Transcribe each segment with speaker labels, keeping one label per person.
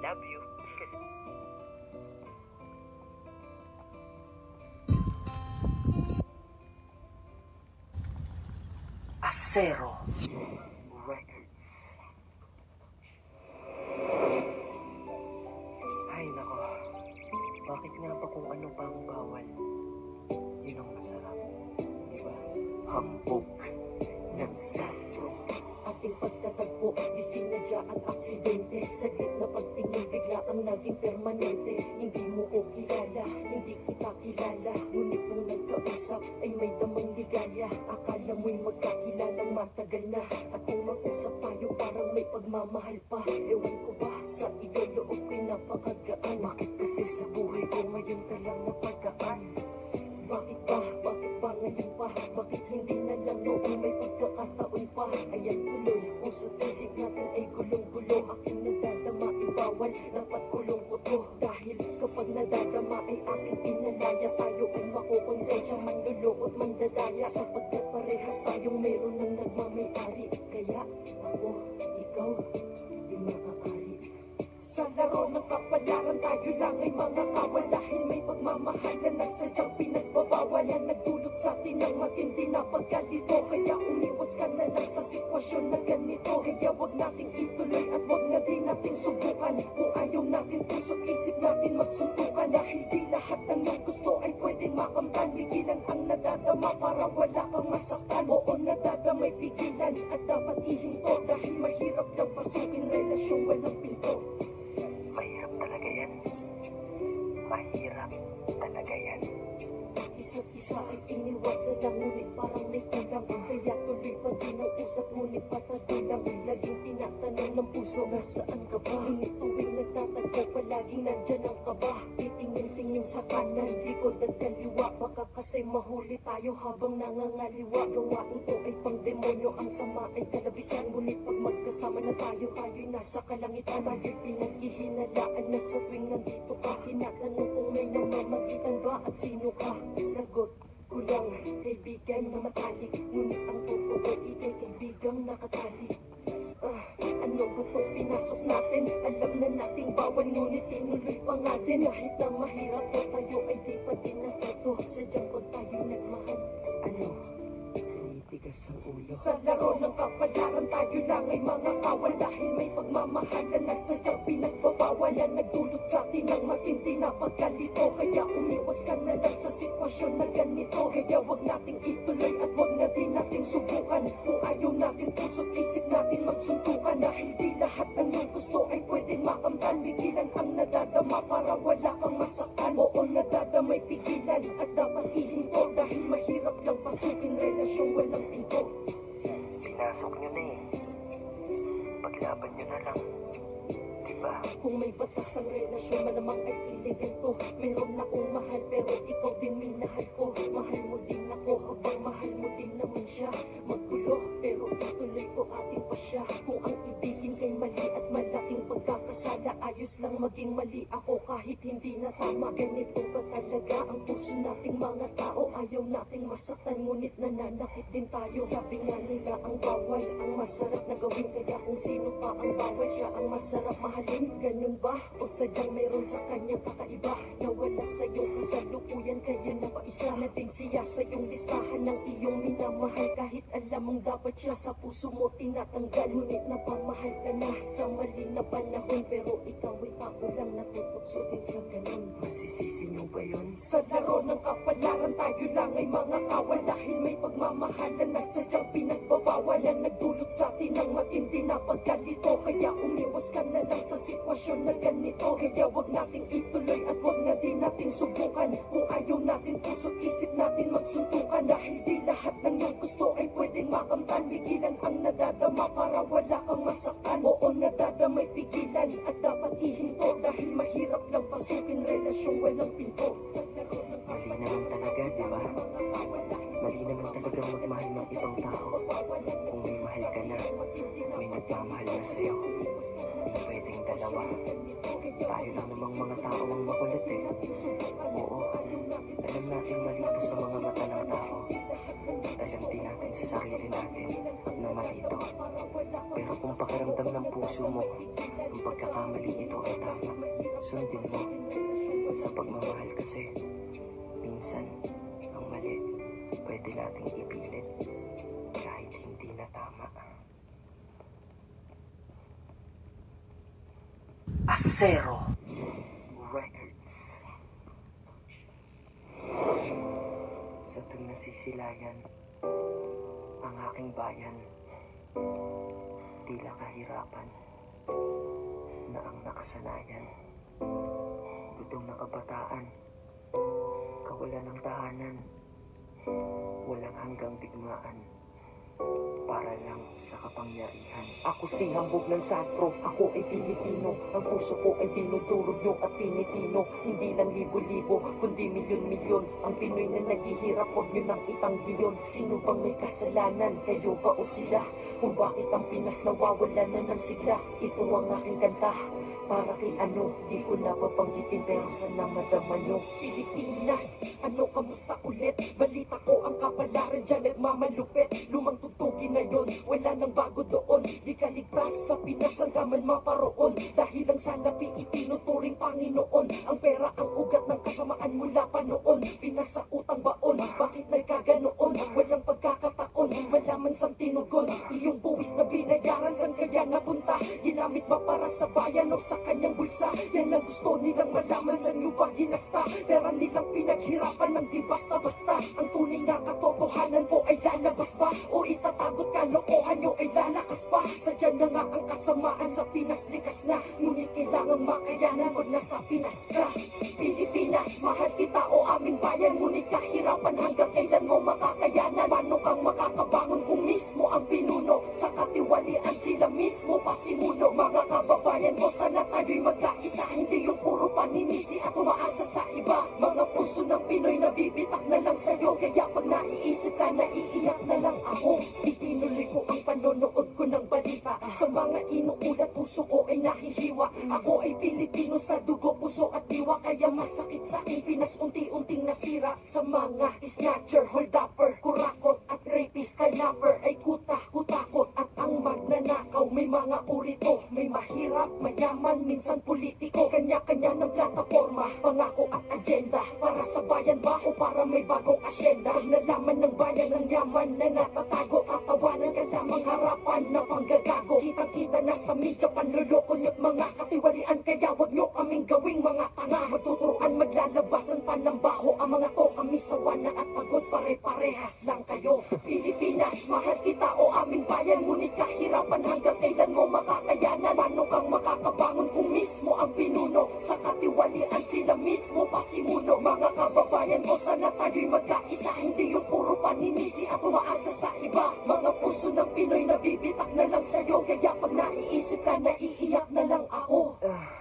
Speaker 1: love you.
Speaker 2: Acero Records. Ay nako, bakit nga ba kung ano pa ang bawal, yun ang masarap, diba? Hambog ng satro.
Speaker 3: Ating pagtatagpo, di sinadya at aksidente. Saglit na pagtingin, bigla ang naging permanente. Hindi mo ko kilala, hindi kita kilala, ngunit nung nagkausap ay may damang ligaya. Akala mo'y magkakilalang matagal na, at kung mag-usap tayo parang may pagmamahal pa. Ewan ko ba, sa iyo loob ko'y napakagaan. Bakit kasi sa buhay ko ngayon ka lang napagaan? Bakit ba ngayon pa? Bakit hindi na lang noong may pagkakataon pa? Ayan tuloy, puso't isip natin ay gulong-gulo. Aking nadadama ay bawal, dapat kulong ko to. Dahil kapag nadadama ay aking pinalaya. Tayo ay makukonsensya, manlulukot, mandadaya. Sapagkat parehas tayong meron ng nagmamayari. Kaya ako, ikaw, di makakari. Sa laro ng kapalaran tayo lang ay mga kawal. Dahil may pagmamahalan na sadyang pinagbabawalan. Nagdulot sa atin ng matindi na pagkalito. Kaya umiwas ka na lang sa sitwasyon na ganito. Kaya wag nating ituloy at wag na din nating subukan. Kung ayaw natin puso't isip natin magsuntukan. Dahil di lahat ng iyong gusto ay pwedeng makamtan. Pigilan ang nadadama para wala kang masaktan. Oo, nadadamay pigilan at dapat ihinto. Dahil mahirap lang pasukin relasyon walang pinto.
Speaker 2: Mahirap talaga yan. Mahirap talaga yan.
Speaker 3: Isa't isa ay iniwasan lang, ngunit parang may kulang. Kaya tuloy pa din ang usap, ngunit patadulang. Laging tinatanong ng puso, nasaan ka ba? Ngunit tuwing nagtatagpo, palaging nandyan ang kaba. Titingin-tingin sa kanan, likod at kaliwa. Baka kasi mahuli tayo habang nangangaliwa. Gawain ko ay pang demonyo, ang sama ay kalabisan. Ngunit pag magkasama na tayo, tayo'y nasa kalangitan. Tayo'y pinaghihinalaan na sa tuwing nandito ka. Tinatanong kung may namamagitan ba at sino ka? Sagot ko lang, kaibigan na matalik. Ngunit ang totoo, ikay kaibigang nakatalik. Ano ba ito pinasok natin? Alam na nating bawal, ngunit tinuloy pa nga din. Kahit na mahirap to, tayo ay di pa din natuto. Sadyang kung tayo nagmahal, ano?
Speaker 2: Titigas ang ulo.
Speaker 3: Sa laro ng kapalaran tayo lang ay mga kawal. Dahil may pagmamahalan na sadyang pinagbabawalan. Nagdulot sa atin ng matindi na pagkalito. Kaya umiwas ka na lang sa sitwasyon na ganito. Kaya wag nating ituloy at wag na din nating subukan. Kung ayaw natin puso't isip natin magsuntukan. Dahil di lahat ng iyong gusto ay pwedeng makamtan. Pigilan ang nadadama para wala kang masaktan. Oo, nadadamay pigilan at dapat ihinto. Dahil mahirap lang pasukin relasyon walang pinto.
Speaker 2: Pinasok nyo na eh. Paglaban nyo na lang. Diba?
Speaker 3: Kung may batas ang relasyon, malamang ay illegal to. Meron na akong mahal pero ikaw din minahal ko. Mahal mo din ako habang mahal mo din naman siya. Maggulo pero ituloy ko ating pa siya. Kung ang ibigin kay mali at malaking pagkakasala, ayos lang maging mali ako kahit hindi na tama. Ganito ba talaga ang puso nating mga tao? Ayaw nating masaktan ngunit nananakit din tayo. Sabi nga nila ang bawal ang masarap na gawin. Kaya kung sino pa ang bawal, siya ang masarap mahalin. Ganun ba? O sadyang meron sa kanyang kakaiba na wala sa'yong kasalukuyan, kaya na pa isa na din siya sa iyong listahan ng iyong minamahal. Kahit alam mong dapat siya sa puso mo tinatanggal, ngunit napamahal ka na sa mali na panahon. Pero ikaw ay tako lang natutokso din sa ganun.
Speaker 2: Masisisi nyo ba yun?
Speaker 3: Sa laro ng kapalaran tayo lang ay mga kawal. Dahil may pagmamahalan na sadyang pinagbabawalan. Nagdulot sa atin ng matindi na pagkalito. Kaya umiwas ka na lang sa sitwasyon na ganito. Kaya wag nating ituloy at wag na din nating subukan. Kung ayaw natin puso't isip natin magsuntukan. Dahil di lahat ng iyong gusto ay pwedeng makamtan. Pigilan ang nadadama para wala kang masaktan. Oo, nadadamay pigilan at dapat ihinto. Dahil mahirap lang pasukin relasyon walang pinto.
Speaker 2: Mali naman talaga, diba? Mali naman talaga magmahal ng ibang tao. Kung may mahal ka na, may nagmamahal na sa'yo. Hindi pwedeng dalawa. Tayo lang namang mga tao ang makulit eh. Oo, alam natin mali ito sa mga mata ng tao. Alam din natin sa sarili natin na mali ito. Pero kung pakiramdam ng puso mo, ang pagkakamali ito ay tama, sundin mo. Sa pagmamahal kasi, minsan, ang mali, pwede nating ipilit kahit hindi na tama. Acero Records. Sa tuwing nasisilayan ang aking bayan, tila kahirapan na ang nakasanayan. Gutom na kabataan, kawalan ng tahanan, walang hanggang digmaan, para lang sa kapangyarihan. Ako si hambog ng santro, ako ay Pilipino. Ang puso ko ay dinudurog nyo at pinipino. Hindi lang libo-libo, kundi milyon-milyon. Ang Pinoy na naghihirap, huwag nyo nang itanggiyon. Sino bang may kasalanan, kayo ba o sila? Kung bakit ang Pinas nawawala na ng sigla? Ito ang aking kanta, para kay ano, di ko napapanggitin pero sana madama nyo. Pilipinas, ano kamusta ulit? Balita ko ang kapalaran dyan nagmamalupit. Lumang tutugin na yun, wala nang bago doon. Di ka ligtas sa Pinas hanggang man maparoon. Dahil lang sana Pilipino turing Panginoon. Ang pera ang ugat ng kasamaan mula pa noon. Pinas sa utang baon, bakit nagkaganoon? Walang pagkakataon, wala man sang tinugon. Iyong buwis na binayaran, saan kaya napunta? Ginamit ba para sa bayan o sa kanyang bulsa? Yan ang gusto nilang malaman, saan nyo ba ginasta? Pera nilang pinaghirapan ng di basta-basta. Ang tunay na katotohanan po ay lalabas ba? O itatagot kalokohan nyo ay lalakas pa? Sadya na nga ang kasamaan sa Pinas, likas na. Ngunit kailangan makayanan pag nasa Pinas ka. Pilipinas, mahal kita o aming bayan. Ngunit kahirapan hanggang kailan mo makakayanan? Paano kang makakabangon kung mismo ang pinuno? Sa katiwalian sila mismo pasimuno. Mga kababayan ko, sana tayo'y magkaisa. Hindi yung puro paninisi at umaasa sa iba. Mga puso ng Pinoy nabibitak na lang sa'yo. Kaya pag naiisip ka, naiiyak na lang ako. Itinuloy ko ang panonood ko ng balita. Sa mga inuulat, puso ko ay nahihiwa. Ako ay Pilipino sa dugo, puso at diwa. Kaya masakit sa aking Pinas, unti-unting nasira. Sa mga snatcher, holdupper, kurakot at rapist, kidnapper ay kutakot at ang magnanakaw. May mga urito, may mahirap, mayaman, minsan politiko. Kanya-kanya ng plataforma, pangako at agenda. Para sa bayan ba o para may bagong asyenda? Pag nalaman ng bayan ang yaman na natatago, tatawanan ka lamang harapan na panggagago. Kitang-kita na sa media, panluloko niyo't mga katiwalian. Kaya wag niyo kaming gawing mga tanga. Magtuturuan, maglalabasan pa ng baho. Ang mga to kami sawa na at pagod, pare-parehas lang kayo. Pilipinas, mahal kita o aming bayan. Ngunit kahirapan hanggang kailan mo makakayanan? Paano kang makakabangon kung mismo ang pinuno? Sa katiwalian sila mismo pasimuno. Mga kababayan ko, sana tayo'y magkaisa. Hindi yung puro paninisi at umaasa sa iba. Mga puso ng Pinoy nabibitak na lang sa'yo. Kaya pag naiisip ka, naiiyak na lang ako.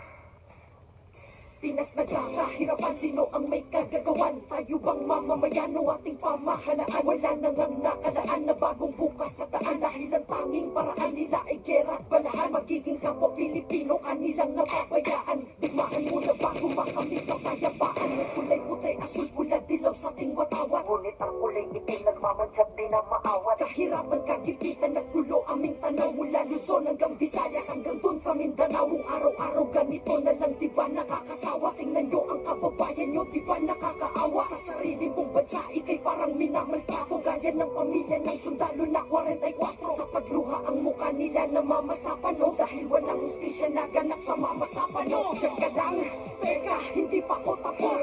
Speaker 2: Pinas nagkakahirapan, sino ang may kagagawan? Tayo bang mamamayan o ating pamahalaan? Wala nang ang nakalaan na bagong bukas sa daan. Dahil ang tanging paraan nila ay gera at balahan. Magiging kapwa Pilipino kanilang napabayaan. Digmaan mo na bago makamit ang kayapaan. May kulay puti, asul, pula, dilaw sa ating watawat. Ngunit ang kulay itim nagmamansag din na maawat. Kahirapan, kagipitan, naggulo aming tanaw. Mula Luzon hanggang Visayas hanggang dun sa Mindanao. Araw-araw ganito na lang, diba nakakasawa? Tingnan nyo ang kababayan nyo, di ba nakakaawa? Sa sarili mong bansa, ikay parang minamaltrato. Gaya ng pamilya ng sundalo na 44. Sa pagluha ang mukha nila na mamasapan, no? Dahil walang hustisya na ganap sa mamasapan, no? Diyan ka lang, teka, hindi pa ko tapos.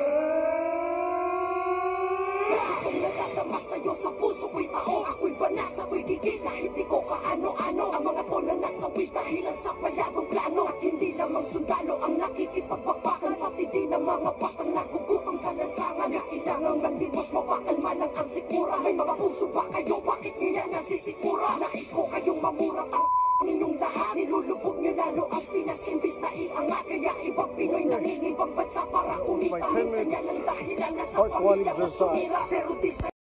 Speaker 2: Akong natatama sa'yo, sa puso ko'y tao. Ako'y banas, ako'y gigila, hindi ko kaano-ano. Ang mga to na nasawi dahil ang sa paladong plano. At hindi lamang sundalo ang nakikipagbabakan, pati din ang mga batang nagugutong sa lansangan. Kailangang manlimos, mapakalma lang ang sikura. May mga puso ba kayo, bakit nyo yan nasisikura? Nais ko kayong mamurat ang ninyong lahat. Nilulubog nyo lalo ang Pinas, imbis na iangat. Kaya ibang Pinoy nangingibang bansa para kumita. Minsan yan ang dahilan na sa pamilya ko sumira. Pero di sa